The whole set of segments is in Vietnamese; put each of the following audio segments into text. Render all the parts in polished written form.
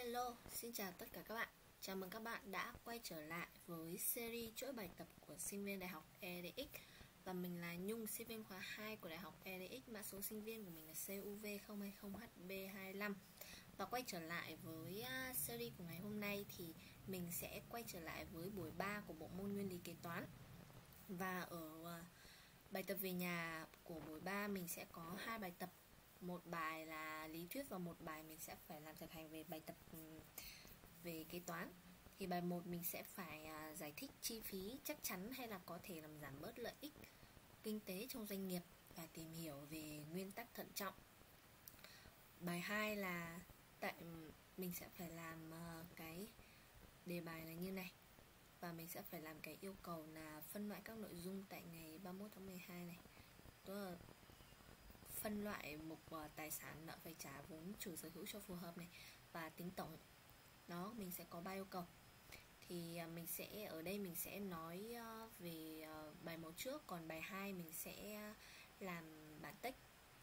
Hello, xin chào tất cả các bạn. Chào mừng các bạn đã quay trở lại với series chuỗi bài tập của sinh viên Đại học EDX. Và mình là Nhung, sinh viên khóa 2 của Đại học EDX. Mã số sinh viên của mình là CUV020HB25. Và quay trở lại với series của ngày hôm nay thì mình sẽ quay trở lại với buổi 3 của bộ môn nguyên lý kế toán. Và ở bài tập về nhà của buổi 3 mình sẽ có 2 bài tập. Một bài là lý thuyết và một bài mình sẽ phải làm thực hành về bài tập về kế toán. Thì bài 1 mình sẽ phải giải thích chi phí chắc chắn hay là có thể làm giảm bớt lợi ích kinh tế trong doanh nghiệp và tìm hiểu về nguyên tắc thận trọng. Bài 2 là mình sẽ phải làm cái đề bài là như này. Và mình sẽ phải làm cái yêu cầu là phân loại các nội dung tại ngày 31 tháng 12 này. Đó là phân loại mục tài sản nợ phải trả, vốn chủ sở hữu cho phù hợp này, và tính tổng. Đó, mình sẽ có 3 yêu cầu. Thì mình sẽ ở đây mình sẽ nói về bài 1 trước, còn bài 2 mình sẽ làm bản tích.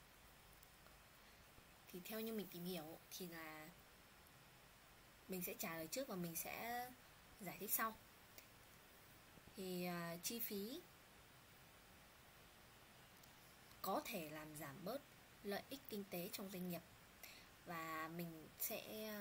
Thì theo như mình tìm hiểu thì là mình sẽ trả lời trước và mình sẽ giải thích sau. Thì chi phí có thể làm giảm bớt lợi ích kinh tế trong doanh nghiệp. Và mình sẽ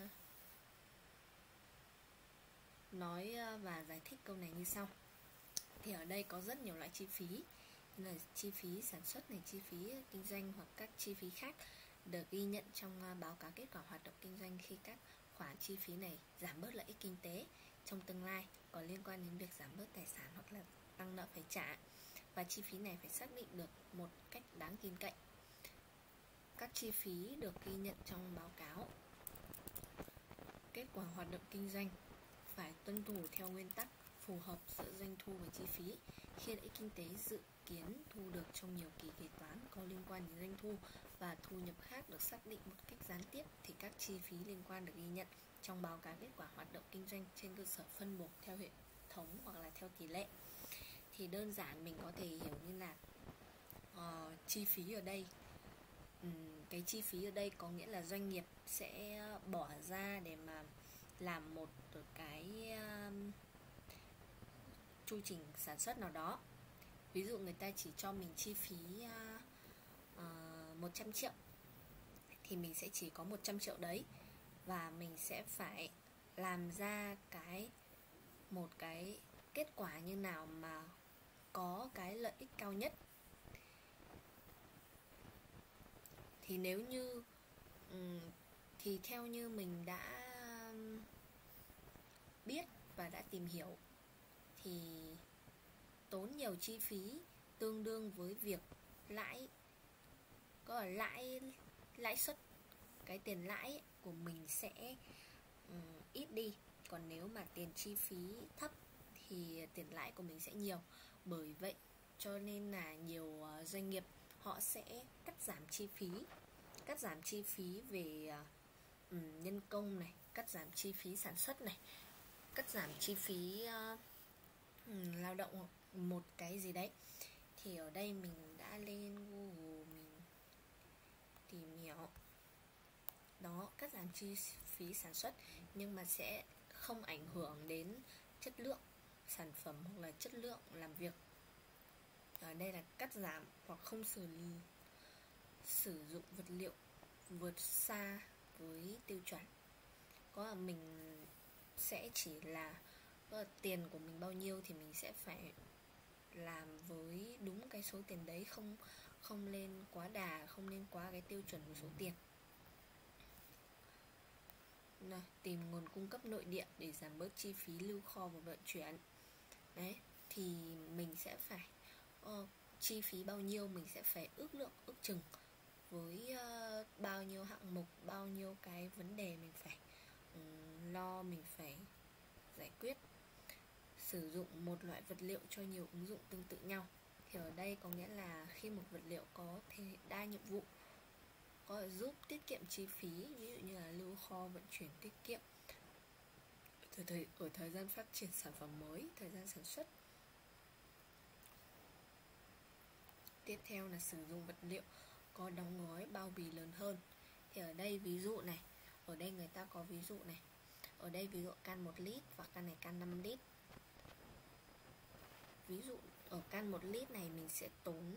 nói và giải thích câu này như sau. Thì ở đây có rất nhiều loại chi phí, như là chi phí sản xuất này, chi phí kinh doanh hoặc các chi phí khác được ghi nhận trong báo cáo kết quả hoạt động kinh doanh khi các khoản chi phí này giảm bớt lợi ích kinh tế trong tương lai có liên quan đến việc giảm bớt tài sản hoặc là tăng nợ phải trả. Và chi phí này phải xác định được một cách đáng tin cậy. Các chi phí được ghi nhận trong báo cáo kết quả hoạt động kinh doanh phải tuân thủ theo nguyên tắc phù hợp giữa doanh thu và chi phí. Khi lợi ích kinh tế dự kiến thu được trong nhiều kỳ kế toán có liên quan đến doanh thu và thu nhập khác được xác định một cách gián tiếp, thì các chi phí liên quan được ghi nhận trong báo cáo kết quả hoạt động kinh doanh trên cơ sở phân bổ theo hệ thống hoặc là theo tỷ lệ. Thì đơn giản mình có thể hiểu như là chi phí ở đây, cái chi phí ở đây có nghĩa là doanh nghiệp sẽ bỏ ra để mà làm một cái chu trình sản xuất nào đó. Ví dụ người ta chỉ cho mình chi phí 100 triệu thì mình sẽ chỉ có 100 triệu đấy, và mình sẽ phải làm ra một cái kết quả như nào mà có cái lợi ích cao nhất. Thì nếu như thì theo như mình đã biết và đã tìm hiểu thì tốn nhiều chi phí tương đương với việc lãi suất, cái tiền lãi của mình sẽ ít đi. Còn nếu mà tiền chi phí thấp thì tiền lãi của mình sẽ nhiều. Bởi vậy cho nên là nhiều doanh nghiệp họ sẽ cắt giảm chi phí về nhân công này, cắt giảm chi phí sản xuất này, cắt giảm chi phí lao động hoặc một cái gì đấy. Thì ở đây mình đã lên Google mình tìm hiểu. Đó, cắt giảm chi phí sản xuất nhưng mà sẽ không ảnh hưởng đến chất lượng sản phẩm hoặc là chất lượng làm việc. Ở đây là cắt giảm hoặc không sử dụng vật liệu vượt xa với tiêu chuẩn. Có là mình sẽ chỉ là tiền của mình bao nhiêu thì mình sẽ phải làm với đúng cái số tiền đấy, không lên quá đà, không lên quá cái tiêu chuẩn của số tiền. Tìm nguồn cung cấp nội địa để giảm bớt chi phí lưu kho và vận chuyển. Đấy, thì mình sẽ phải chi phí bao nhiêu mình sẽ phải ước chừng với bao nhiêu hạng mục, bao nhiêu cái vấn đề mình phải mình phải giải quyết. Sử dụng một loại vật liệu cho nhiều ứng dụng tương tự nhau. Thì ở đây có nghĩa là khi một vật liệu có thể đa nhiệm vụ, có thể giúp tiết kiệm chi phí, ví dụ như là lưu kho, vận chuyển tiết kiệm ở thời gian phát triển sản phẩm mới, thời gian sản xuất. Tiếp theo là sử dụng vật liệu có đóng gói bao bì lớn hơn. Thì ở đây ví dụ này, ở đây người ta có ví dụ này. Ở đây ví dụ can 1 lít và can này can 5 lít. Ví dụ ở can 1 lít này mình sẽ tốn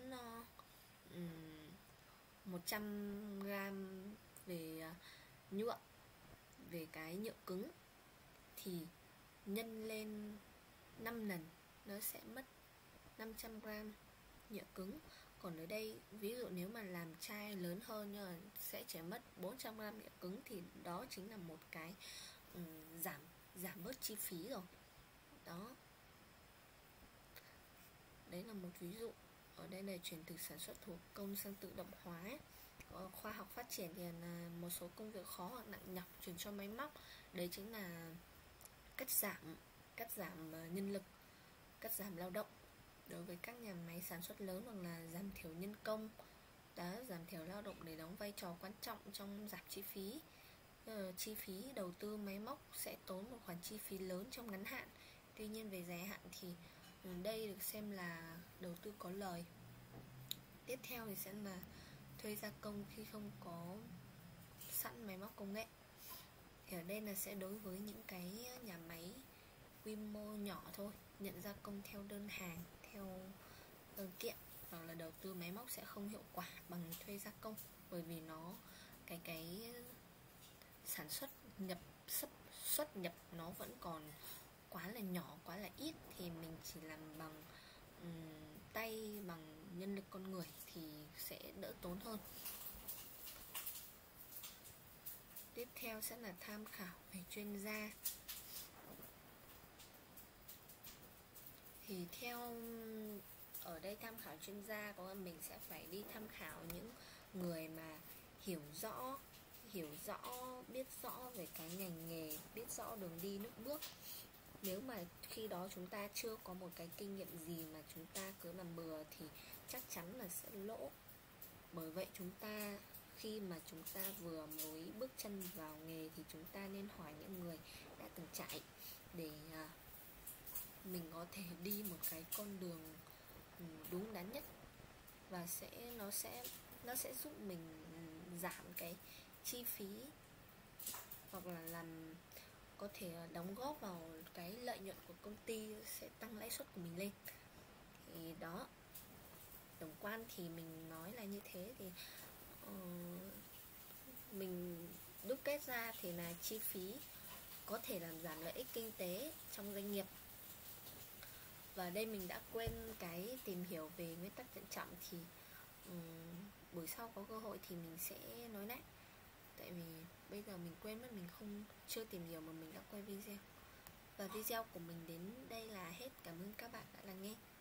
100g về nhựa, về cái nhựa cứng, thì nhân lên 5 lần nó sẽ mất 500g nhựa cứng. Còn ở đây ví dụ nếu mà làm chai lớn hơn nhưng mà sẽ chỉ mất 400g nhựa cứng, thì đó chính là một cái giảm bớt chi phí rồi. Đó, đấy là một ví dụ. Ở đây là chuyển từ sản xuất thủ công sang tự động hóa. Khoa học phát triển thì là một số công việc khó hoặc nặng nhọc chuyển cho máy móc. Đấy chính là cắt giảm nhân lực, cắt giảm lao động đối với các nhà máy sản xuất lớn, hoặc là giảm thiểu nhân công. Đó, giảm thiểu lao động để đóng vai trò quan trọng trong giảm chi phí. Chi phí đầu tư máy móc sẽ tốn một khoản chi phí lớn trong ngắn hạn. Tuy nhiên về dài hạn thì đây được xem là đầu tư có lời. Tiếp theo thì sẽ là thuê gia công khi không có sẵn máy móc công nghệ. Thì ở đây là sẽ đối với những cái nhà máy quy mô nhỏ thôi, nhận gia công theo đơn hàng, theo đơn kiện, hoặc là đầu tư máy móc sẽ không hiệu quả bằng thuê gia công, bởi vì nó cái sản xuất nhập nó vẫn còn quá là nhỏ, quá là ít, thì mình chỉ làm bằng tay, bằng nhân lực con người thì sẽ đỡ tốn hơn. Tiếp theo sẽ là tham khảo về chuyên gia. Thì theo ở đây tham khảo chuyên gia có là mình sẽ phải đi tham khảo những người mà hiểu rõ, biết rõ về cái ngành nghề, biết rõ đường đi nước bước. Nếu mà khi đó chúng ta chưa có một cái kinh nghiệm gì mà chúng ta cứ làm bừa thì chắc chắn là sẽ lỗ. Bởi vậy chúng ta khi mà chúng ta vừa mới bước chân vào nghề thì chúng ta nên hỏi những người đã từng trải, để mình có thể đi một cái con đường đúng đắn nhất, và nó sẽ giúp mình giảm cái chi phí, hoặc là làm có thể đóng góp vào cái lợi nhuận của công ty, sẽ tăng lãi suất của mình lên. Thì đó, tổng quan thì mình nói là như thế. Thì mình đúc kết ra thì là chi phí có thể làm giảm lợi ích kinh tế trong doanh nghiệp. Và đây mình đã quên cái tìm hiểu về nguyên tắc thận trọng, thì buổi sau có cơ hội thì mình sẽ nói lại. Tại vì bây giờ mình quên mất, mình chưa tìm hiểu mà mình đã quay video. Và video của mình đến đây là hết. Cảm ơn các bạn đã lắng nghe.